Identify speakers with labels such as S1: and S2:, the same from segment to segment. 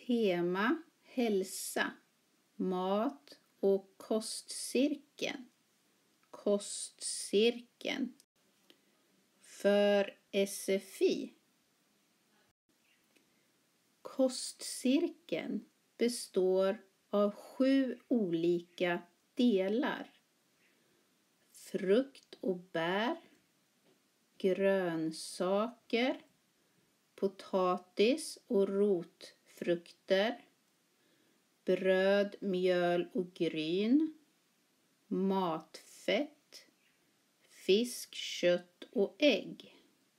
S1: Tema hälsa, mat och kostcirkeln. Kostcirkeln. För SFI. Kostcirkeln består av 7 olika delar. Frukt och bär, grönsaker, potatis och rotfrukter, bröd, mjöl och gryn, matfett, fisk, kött och ägg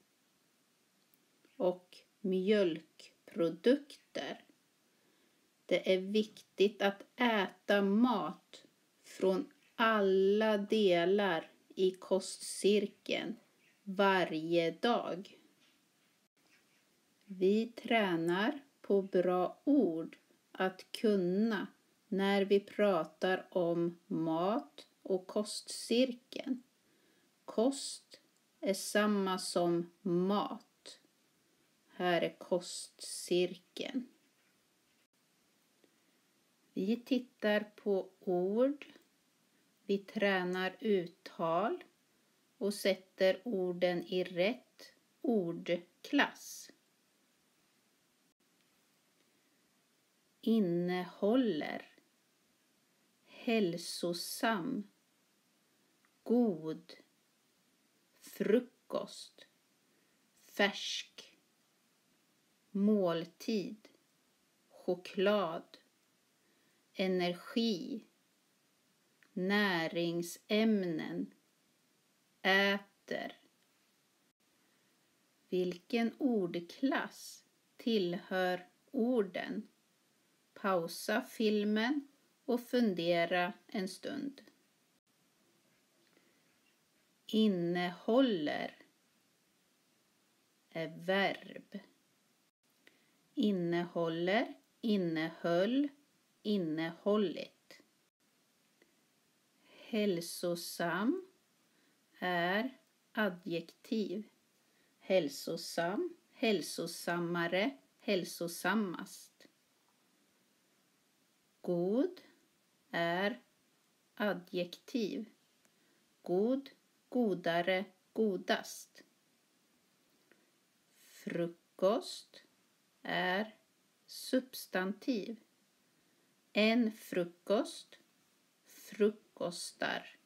S1: och mjölkprodukter. Det är viktigt att äta mat från alla delar i kostcirkeln varje dag. Vi tränar på bra ord att kunna när vi pratar om mat och kostcirkeln. Kost är samma som mat. Här är kostcirkeln. Vi tittar på ord. Vi tränar uttal och sätter orden i rätt ordklass. Innehåller, hälsosam, god, frukost, färsk, måltid, choklad, energi, näringsämnen, äter. Vilken ordklass tillhör orden? Pausa filmen och fundera en stund. Innehåller är verb. Innehåller, innehöll, innehållit. Hälsosam är adjektiv. Hälsosam, hälsosammare, hälsosammast. God är adjektiv. God, godare, godast. Frukost är substantiv. En frukost, frukostar.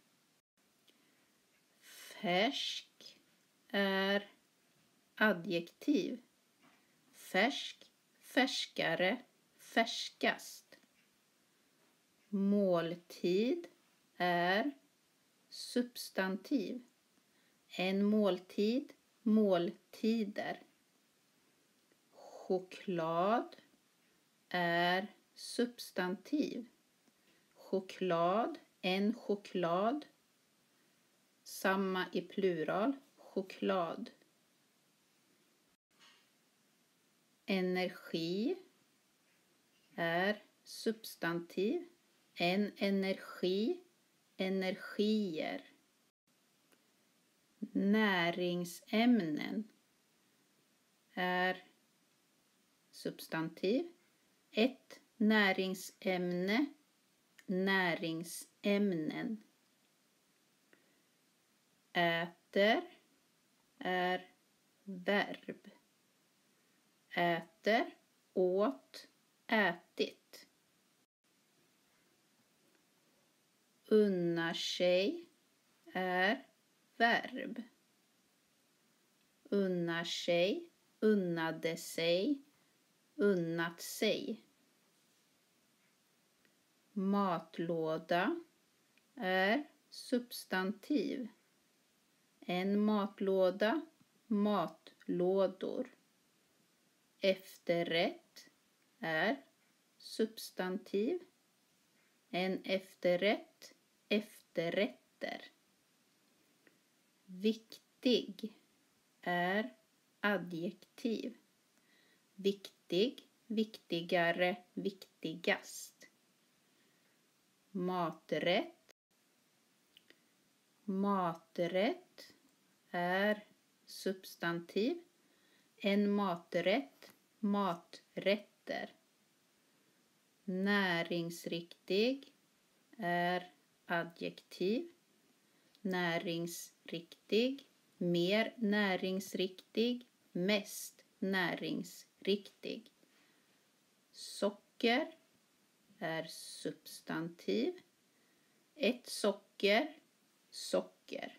S1: Färsk är adjektiv. Färsk, färskare, färskast. Måltid är substantiv. En måltid, måltider. Choklad är substantiv. Choklad, en choklad. Samma i plural, choklad. Energi är substantiv. En energi, energier. Näringsämnen är substantiv. Ett näringsämne, näringsämnen. Äter är verb. Äter, åt, ätit. Unnar sig är verb. Unnar sig, unnade sig, unnat sig. Matlåda är substantiv. En matlåda, matlådor. Efterrätt är substantiv. En efterrätt, efterrätter. Viktig är adjektiv. Viktig, viktigare, viktigast. Maträtt. Maträtt är substantiv. En maträtt, maträtter. Näringsriktig är adjektiv. Näringsriktig, mer näringsriktig, mest näringsriktig. Socker är substantiv. Ett socker, socker.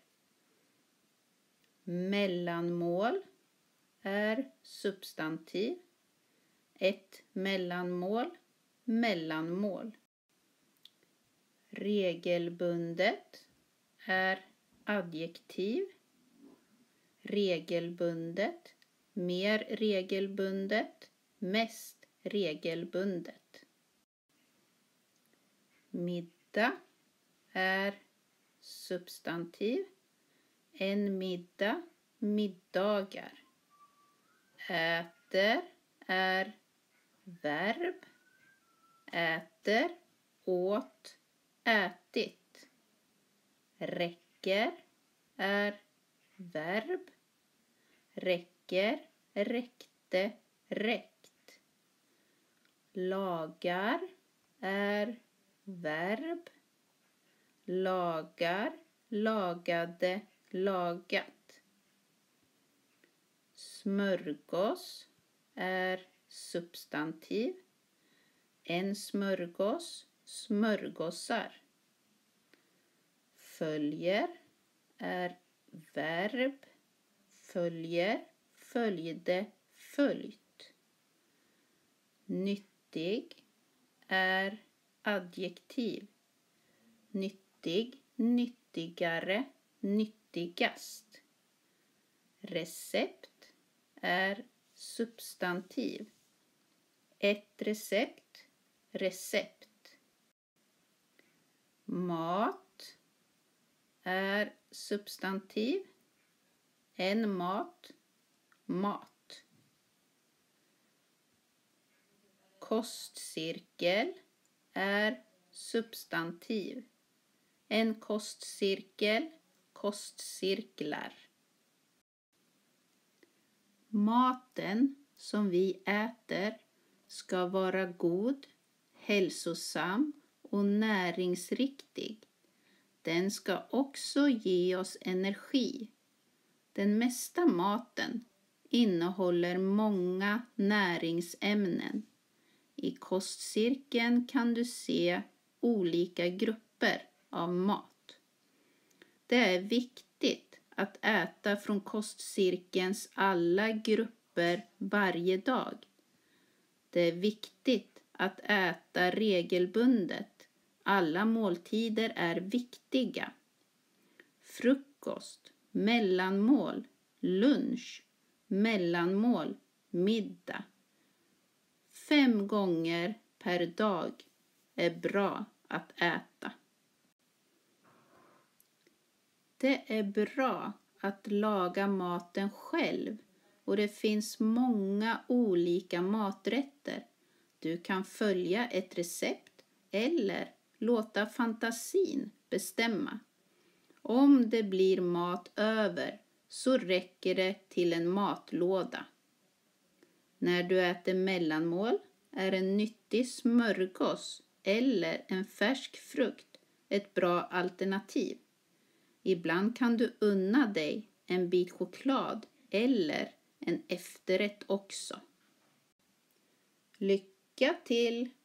S1: Mellanmål är substantiv. Ett mellanmål, mellanmål. Regelbundet är adjektiv. Regelbundet, mer regelbundet, mest regelbundet. Middag är substantiv. En middag, middagar. Äter är verb. Äter, åt, ätit. Räcker är verb. Räcker, räckte, räckt. Lagar är verb. Lagar, lagade, lagat. Smörgås är substantiv. En smörgås, smörgåsar. Följer är verb. Följer, följde, följt. Nyttig är adjektiv. Nyttig, nyttigare, nyttigast. Recept är substantiv. Ett recept, recept. Mat är substantiv. En mat, mat. Kostcirkel är substantiv. En kostcirkel, kostcirklar. Maten som vi äter ska vara god, hälsosam och näringsriktig. Den ska också ge oss energi. Den mesta maten innehåller många näringsämnen. I kostcirkeln kan du se olika grupper av mat. Det är viktigt att äta från kostcirkelns alla grupper varje dag. Det är viktigt att äta regelbundet. Alla måltider är viktiga. Frukost, mellanmål, lunch, mellanmål, middag. 5 gånger per dag är bra att äta. Det är bra att laga maten själv och det finns många olika maträtter. Du kan följa ett recept eller låta fantasin bestämma. Om det blir mat över så räcker det till en matlåda. När du äter mellanmål är en nyttig smörgås eller en färsk frukt ett bra alternativ. Ibland kan du unna dig en bit choklad eller en efterrätt också. Lycka till!